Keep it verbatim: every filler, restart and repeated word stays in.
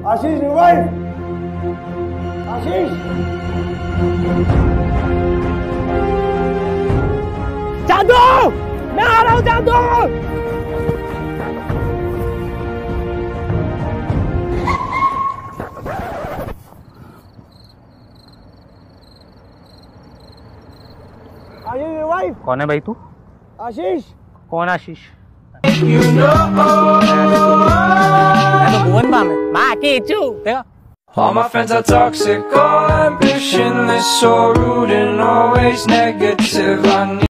आशीष revive. आशीष जादू, मैं आ रहा हूँ जादू। आशीष रिवाइव। कौन है भाई तू? आशीष। कौन आशीष? You know, मैं तो भुवन बाम है। माँ के चू देखो। all my friends are toxic, all ambitionless, so rude and always negative. I need